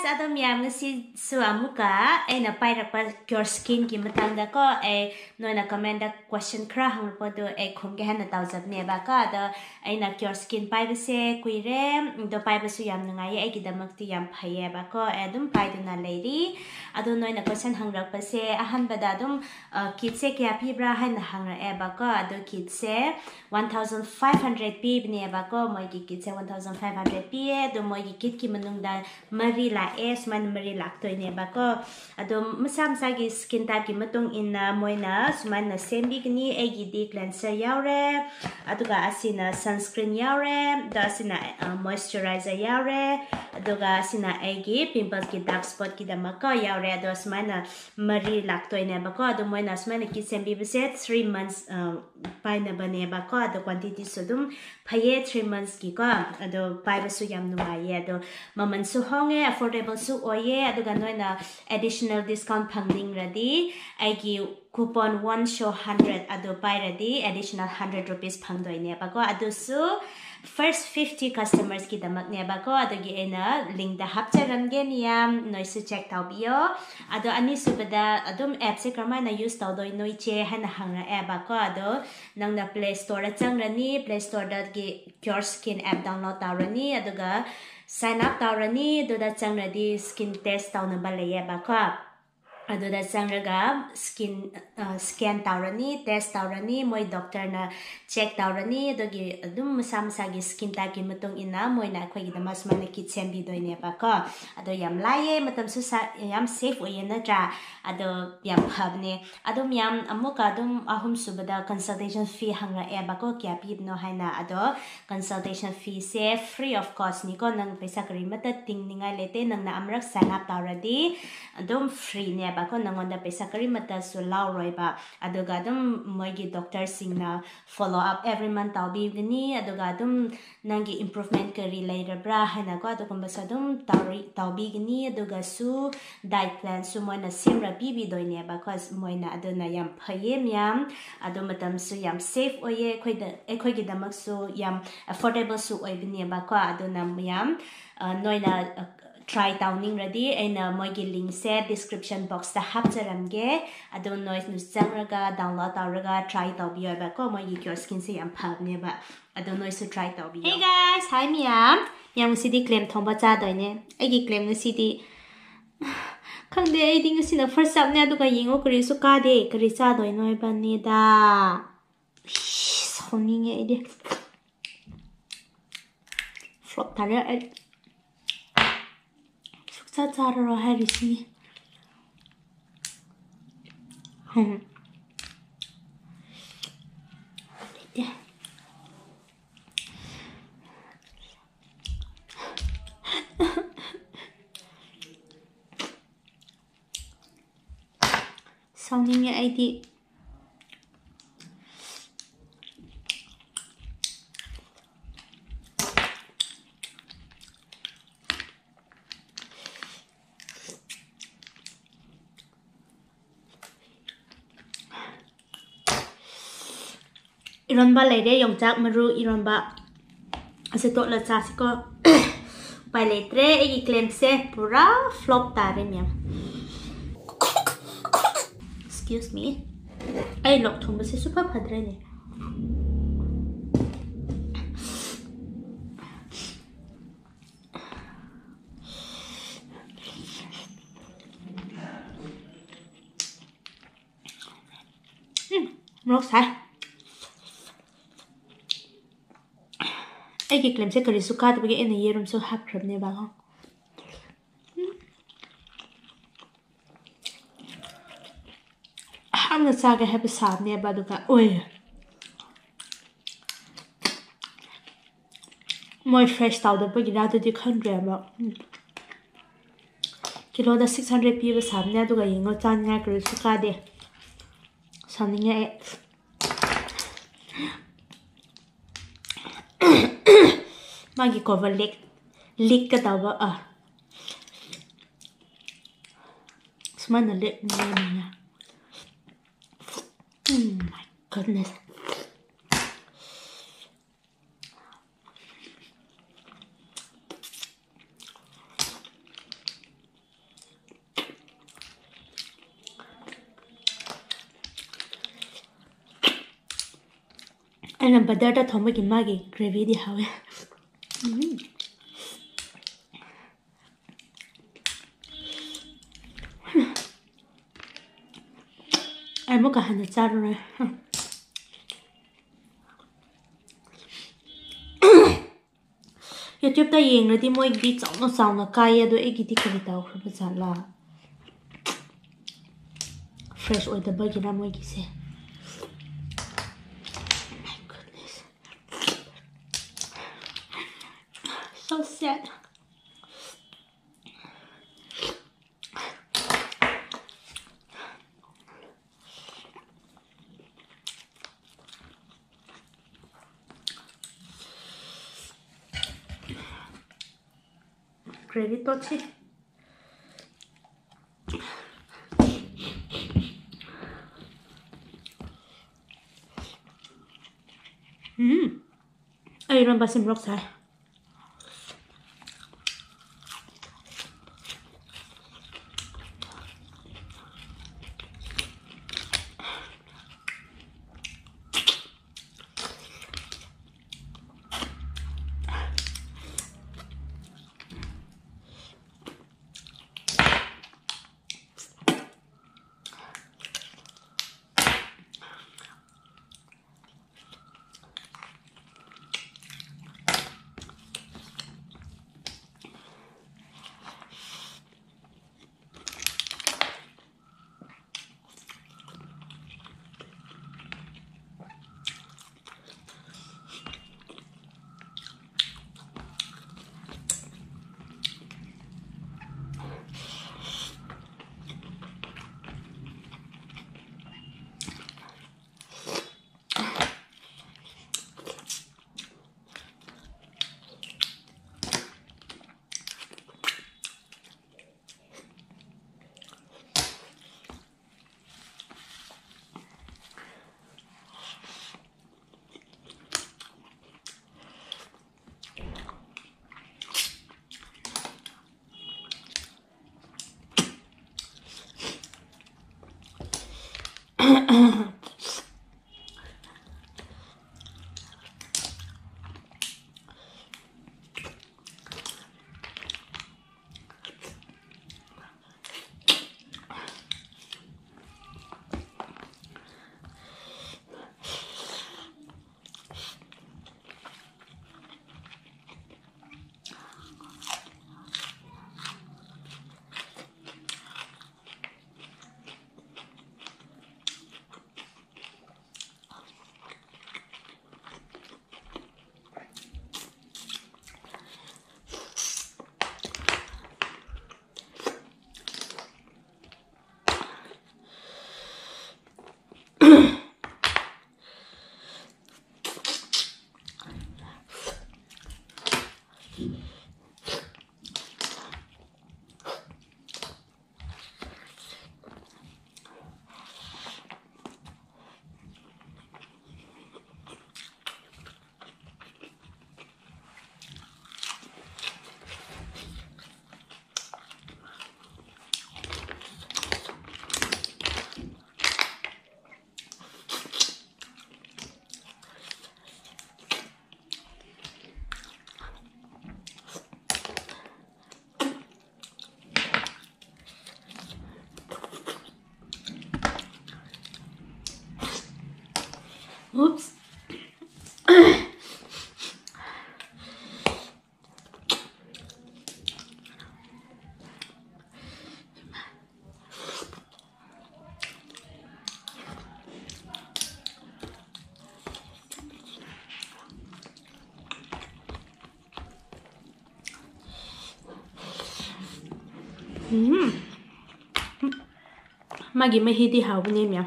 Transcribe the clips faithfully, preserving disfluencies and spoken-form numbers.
Adam yam si suamuka ay na pa Cureskin ki matanda ko ay no na comment question kra hang po do ay khum ge han na tawzat me ba ka da ay na Cureskin pai se kuire do pai su yam ngai ay gidamak ti yam phaye ba ko adum pai do na lady ado no na question hang rak pa se ahan bada dum kit se kya pi bra han hang ra e ba ko ado kit se one thousand five hundred pi ne ba ko moi ki kit se one thousand five hundred pi e do moi ki kit ki manung da mari la es man mari lak toy ne ba ko ado masam sa gi skin type ki matung in na moi na suman na sembi gni e gi di cleanser yaure aduga asina sunscreen yaure da asina moisturizer yaure aduga asina e gi pimples ki dark spot ki da ma ko yaure ado suman na mari lak toy ne ba ko ado moi na suman ki sembi bese three months pai na ba ne ba ko ado quantity sudum phaye three months ki ko ado pai ba su yam nungai ado maman su honge affordable su oye aduga noina additional discount phangding radi aigi coupon one show one hundred ado pai radi additional one hundred rupees phangdoi ne ba ko ado su first fifty customers ki damak ne ba ko ado gi ena link da hapcharam ge niam noisu check tau bio ado ani su bada adum app se karma na use tau doi noi che han hanga app ba ko ado nang na play store ra chang rani play store da gi Cureskin app download tau rani aduga sign up tau rani do da chang radi skin test tau na ba le ba ko ado da chang raga skin uh, scan tau rani test tau rani moi doctor na check tau rani do gi adum masam sa gi skin type ki matung ina moi na khoi gi da mas man ki chambi doi ne ba ko ado yam laye matam su sa yam safe oye na tra ado yam phabne adum yam amuka adum ahum subada consultation fee hanga e ba ko kya pi no haina ado consultation fee se free of cost ni ko nang paisa kari mata ting ninga lete nang na amrak sign up tau radi adum free ne ba ko nangonda paisa kari mata su law roi ba aduga adum moi gi doctor sing na follow up every month tau bi gni aduga adum nangi improvement kari later bra haina ko ado kumba sadum tau tau bi gni aduga su diet plan su moi na simra bi bi doi ne ba ko moi na aduna yam phaye myam ado matam su yam safe oye khoi da e khoi gi damak su yam affordable su oi bi ne ba ko aduna myam noina try towning ready and uh, moi gi link se description box da hapcharam ge ado noise nu changraga download tawraga try taw bi ba ko moi gi Cureskin se yam phab ne ba ado noise su try taw bi. Hey guys, hi miam yang sidi claim thomba cha doi ne ai gi claim sidi khangde ai ding sina first up ne aduga yingo kri su ka de kri cha doi noi ba ne da soning e de flop tare ai 자 자르러 하리시 흠 이제 성님의 아이디 Eromba lede Yongchak maru Eromba ase to la cha siko pai letre e claim se pura flop tare miam. Excuse me. Ai lok thum se super phadre ne. Hmm, mrok sai. Ai ki claim se kari su ka de ene yerum so hap krab ne ba ha ham na sa ga have sa ne ba du ka oi moi fresh tau de ba gi da de khan re ba kilo da six hundred pi ba sa ne du ga yingo chan nga kari su ka de sa ni nge magi cover lick lick ka daw ah smana lick na oh my goodness ꯑꯩꯅ ꯕꯗꯔꯗ ꯊꯣꯡꯕꯒꯤ ꯃꯥꯒꯤ ꯒ꯭ꯔꯦꯚꯤꯗꯤ ꯍꯥꯎꯋꯦ. ꯎꯝ. ꯑꯩ ꯑꯃꯨꯛꯀ ꯍꯟꯅ ꯆꯥꯔꯨꯔꯦ. ꯌꯨꯇ꯭ꯌꯨꯕꯇ ꯌꯦꯡꯂꯗꯤ ꯃꯣꯏꯒꯤꯗꯤ ꯆꯥꯎꯅ ꯆꯥꯎꯅ ꯀꯥꯏꯌꯦ ꯑꯗꯣ ꯑꯩꯒꯤꯗꯤ ꯀꯔꯤ ꯇꯧꯈ꯭ꯔꯕ ꯖꯥꯠꯂꯥ? Fresh ꯑꯣꯏꯗꯕꯒꯤꯔ ꯃꯣꯏꯒꯤꯁꯦ? My goodness. So sad. Gravy tochi. Hmm. Eromba simrok sai. Oops. 음, 마기 메히디 하우니며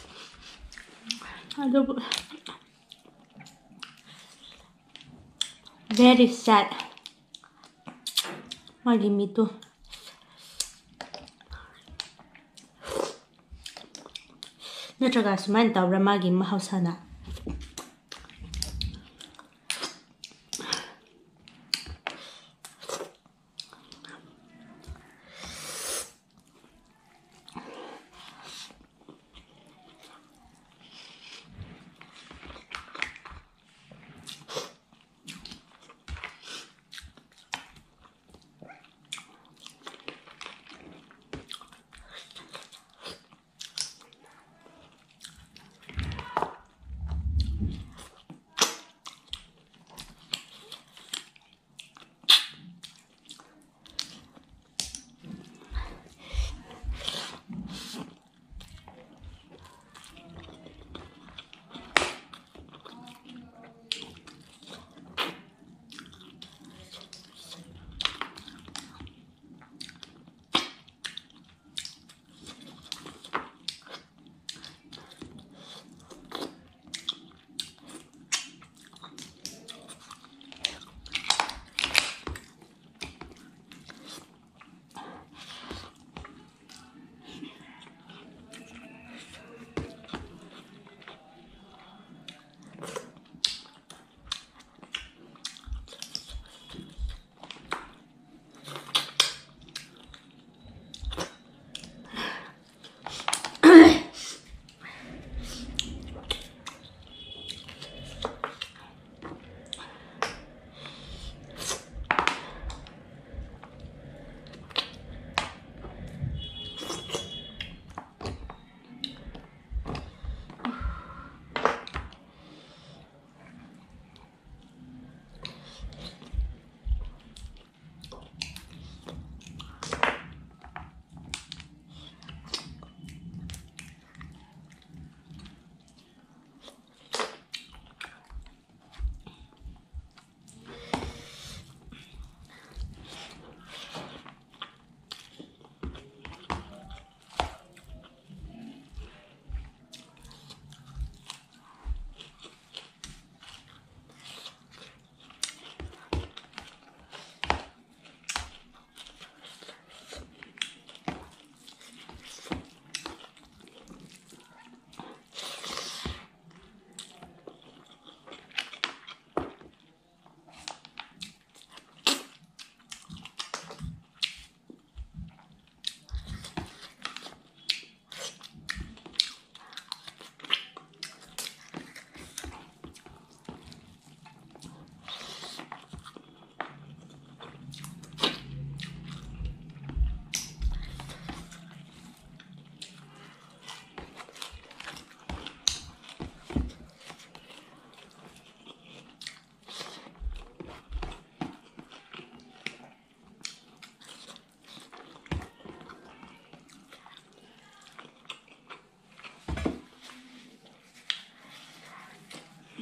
아주 very sad 마기 미도 너저가 수만 따라 마기 마하우사나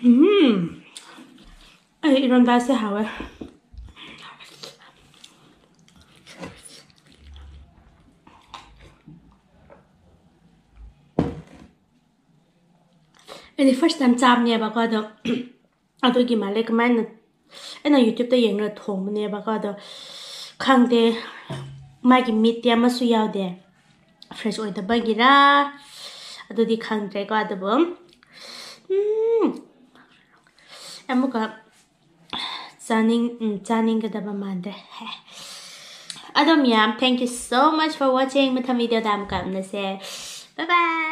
음, 이런 다시 하we. Ini first time chạm nha bà coi được. À tôi kì mà lấy cái máy này. Anh ở YouTube tôi dành rồi thùng nha bà coi được. Khang de mai cái meat ya mà suy yếu de. Fresh oil tập băng kì ra. À tôi đi khang trái coi được bấm. Em muốn có Channing Channing cái tập mà de. Adam yam, thank you so much for watching. Mình tham video đam cảm nó sẽ. Bye bye.